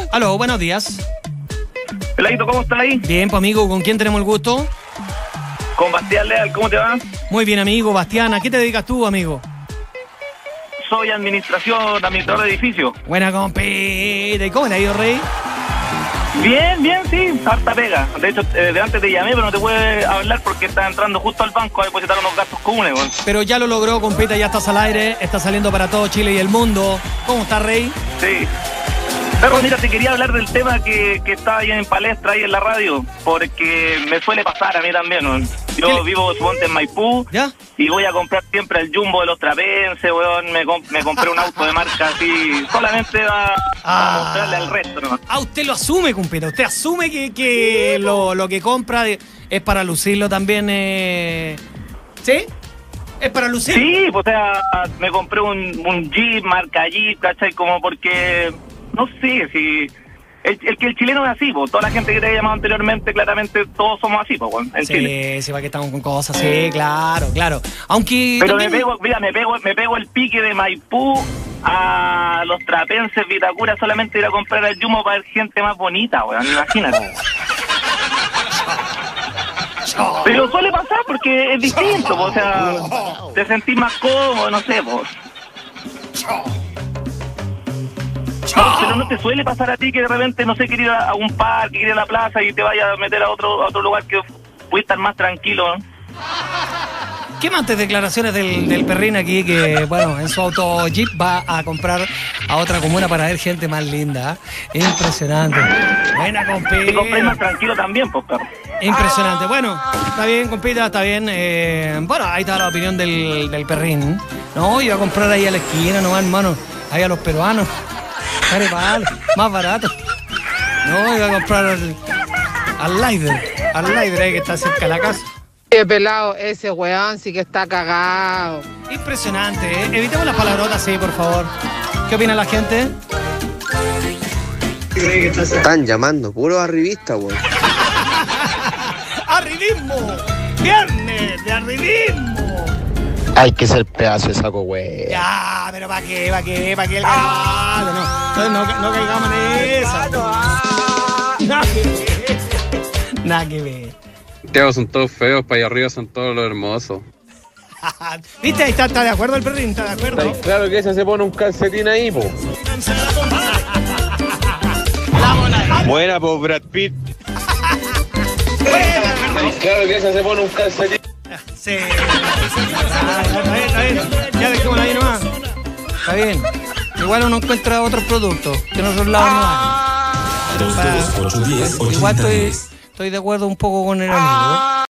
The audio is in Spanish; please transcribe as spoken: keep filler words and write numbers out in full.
Aló, buenos días. Peladito, ¿cómo estás ahí? Bien, pues amigo, ¿con quién tenemos el gusto? Con Bastián Leal, ¿cómo te va? Muy bien, amigo. Bastián, ¿a qué te dedicas tú, amigo? Soy administración, administrador de edificio. Buena compita. ¿Y cómo le ha ido, Rey? Bien, bien, sí, harta pega. De hecho, eh, de antes te llamé, pero no te pude hablar porque estaba entrando justo al banco a depositar unos gastos comunes, weón. Pero ya lo logró, compita, ya estás al aire, está saliendo para todo Chile y el mundo. ¿Cómo está, Rey? Sí. Pero mira, te quería hablar del tema que, que está ahí en palestra, ahí en la radio, porque me suele pasar a mí también, weón. Yo vivo, suponte, en Maipú, ¿ya? Y voy a comprar siempre el Jumbo de los Trapenses, weón. Me, comp me compré un auto de marca así, solamente a, ah. a mostrarle al resto, ¿no? Ah, usted lo asume, compita. Usted asume que, que lo, lo que compra es para lucirlo también, eh... ¿sí? Es para lucir. Sí, pues, o sea, me compré un, un Jeep, marca Jeep, ¿cachai? Como porque, no sé, si... El, el que el chileno es así, pues, toda la gente que te había llamado anteriormente, claramente todos somos así, pues, en sí, Chile. Sí, va que estamos con cosas, sí, claro, claro. Aunque Pero también... me pego, mira, me pego, me pego el pique de Maipú a los Trapenses, Vitacura, solamente ir a comprar el Jumbo para ver gente más bonita, weón, imagínate. Pero suele pasar porque es distinto, po, o sea, te sentís más cómodo, no sé, pues. No, pero no te suele pasar a ti que de repente, no sé, quieres ir a un parque, quieres ir a la plaza y te vayas a meter a otro, a otro lugar que puedes estar más tranquilo, ¿no? ¿Qué más declaraciones del, del perrín aquí que, bueno, en su auto Jeep va a comprar a otra comuna para ver gente más linda? ¿Eh? Impresionante. Buena, compita. Te compré más tranquilo también, pues, perro. Impresionante. Bueno, está bien, compita, está bien. Eh, bueno, ahí está la opinión del, del perrín. No, iba a comprar ahí a la esquina nomás, hermano. Ahí a los peruanos. Vale, más barato. No, iba a comprar al, al Leider. Al Leider ahí que está cerca de la casa. Qué pelado, ese weón sí que está cagado. Impresionante, ¿eh? Evitemos las palabrotas, sí, por favor. ¿Qué opina la gente? Están llamando, puro arribista, weón. ¡Arribismo! ¡Viernes de arribismo! Hay que ser pedazo de saco, güey. Ya, pero ¿para qué? ¿Para qué? ¿Para qué el ah, no, no, no, no caigamos en esa. Nada que ver. Nada que ver. Santiago son todos feos, para allá arriba son todos los hermosos. ¿Viste? Ahí está, está de acuerdo el perrín, está de acuerdo. Claro que ese se pone un calcetín ahí, po. Buena, po, Brad Pitt. Claro que ese se pone un calcetín. Sí. Ah, está bien, está bien. Ya dejémoslo ahí nomás. Está bien. Igual uno encuentra otros productos que no son lados nomás. Igual estoy, estoy de acuerdo un poco con el amigo.